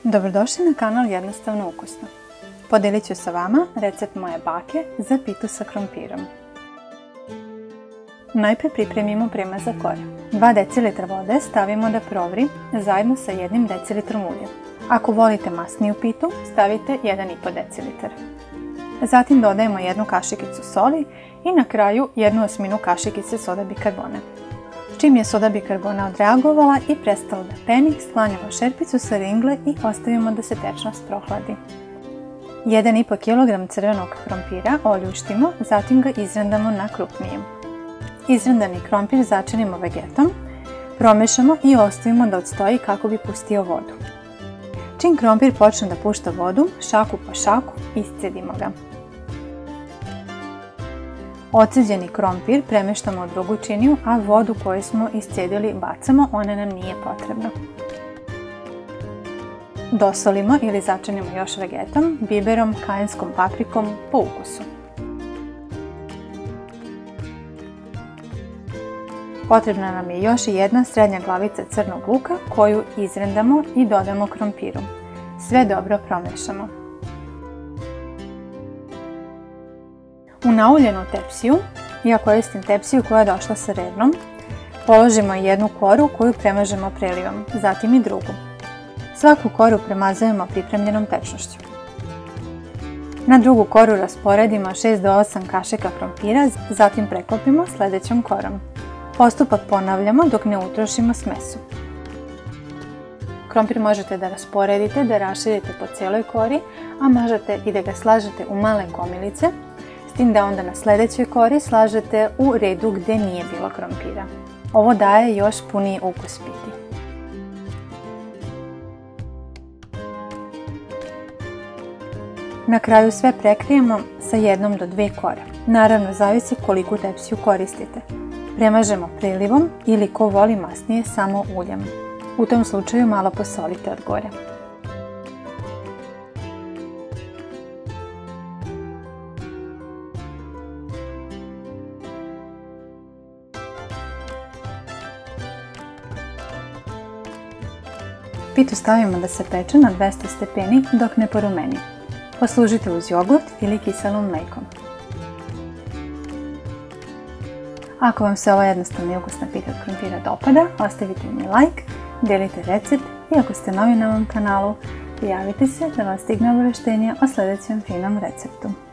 Dobrodošli na kanal Jednostavno ukusno. Podelit ću sa vama recept moje bake za pitu sa krompirom. Najprije pripremimo premaz za kore. 2 decilitra vode stavimo da provri zajedno sa 1 decilitrom ulja. Ako volite masniju pitu, stavite 1,5 decilitar. Zatim dodajemo 1 kašikicu soli i na kraju 1/8 kašikice soda bikarbona. Čim je soda bikarbona odreagovala i prestalo da peni, sklanjamo šerpicu sa ringle i ostavimo da se tečnost prohladi. 1,5 kg crvenog krompira oljuštimo, zatim ga izrandamo na krupnije. Izrandani krompir začinimo vegetom, promešamo i ostavimo da odstoji kako bi pustio vodu. Čim krompir počne da pušta vodu, šaku po šaku iscedimo ga. Odceđeni krompir premeštamo u drugu činiju, a vodu koju smo iscedili bacamo, ona nam nije potrebna. Dosolimo ili začinimo još vegetom, biberom, kajenskom paprikom po ukusu. Potrebna nam je još i 1 srednja glavica crnog luka koju izrendamo i dodamo krompiru. Sve dobro promešamo. U nauljenu tepsiju, ja koristim tepsiju koja je došla sa rednom, položimo 1 koru koju premažemo prelivom, zatim i drugu. Svaku koru premazujemo pripremljenom tečnošću. Na drugu koru rasporedimo 6 do 8 kašika krompira, zatim preklopimo sljedećom korom. Postupak ponavljamo dok ne utrošimo smesu. Krompir možete da rasporedite, da raširite po cijeloj kori, a možete i da ga slažete u male gomilice, s tim da onda na sljedećoj kori slažete u redu gdje nije bilo krompira. Ovo daje još puniji ukus piti. Na kraju sve prekrijemo sa 1 do 2 kore. Naravno, zavisi koliku tepsiju koristite. Premažemo prelivom ili ko voli masnije samo uljem. U tom slučaju malo posolite od gore. Pitu stavimo da se peče na 200 stepeni dok ne porumeni. Poslužite uz jogurt ili kiselom mlekom. Ako vam se ova jednostavna i ukusna pita od krompira dopada, ostavite mi like, delite recept i ako ste novi na ovom kanalu, prijavite se da vas stigne obaveštenje o sljedećem finom receptu.